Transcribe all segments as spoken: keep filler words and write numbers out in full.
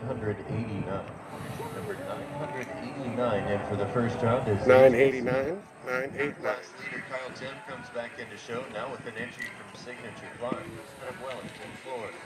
hundred eighty-nine. Number nine hundred eighty-nine, and for the first round is nine eighty-nine, nine eighty-nine. Class leader Kyle Tim comes back into show now with an entry from Signature Farms out of Wellington, Florida.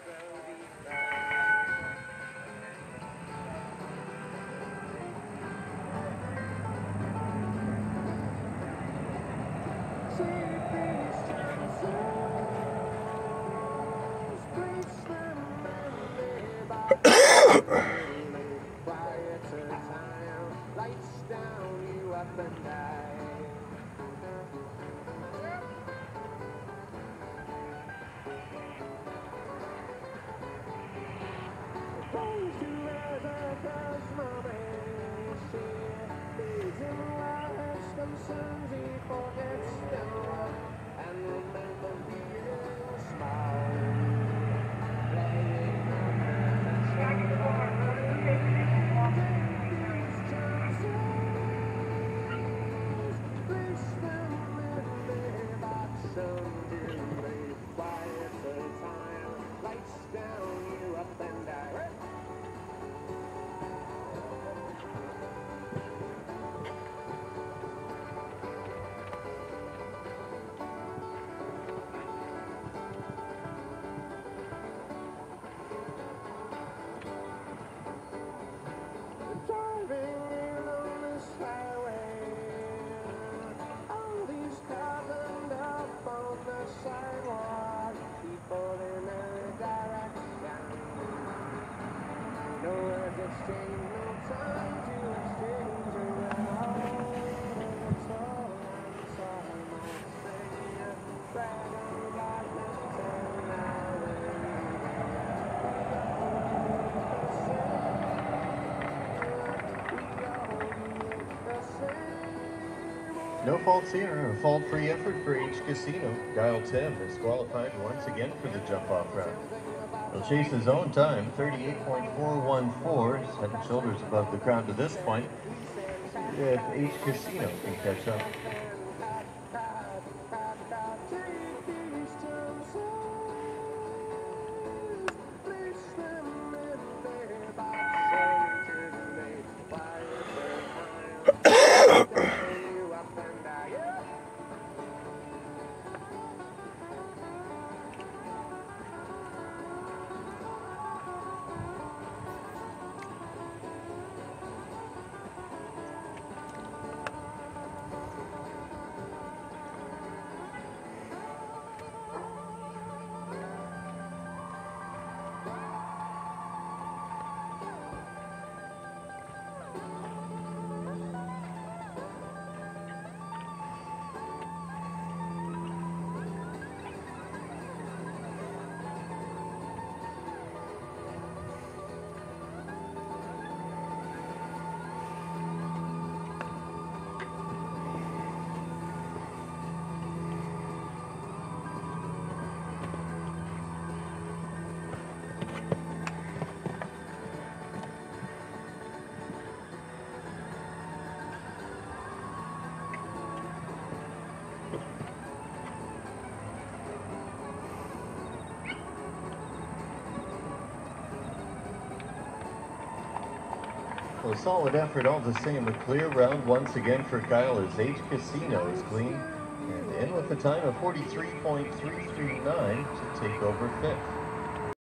No faults here, a fault-free effort for H Casino. Dial Tim is qualified once again for the jump-off round. He'll chase his own time, thirty-eight point four one four, head and shoulders above the crowd to this point. See if H Casino can catch up. Well, a solid effort all the same. A clear round once again for Kyle as H Casino is clean and in with a time of forty-three point three three nine to take over fifth.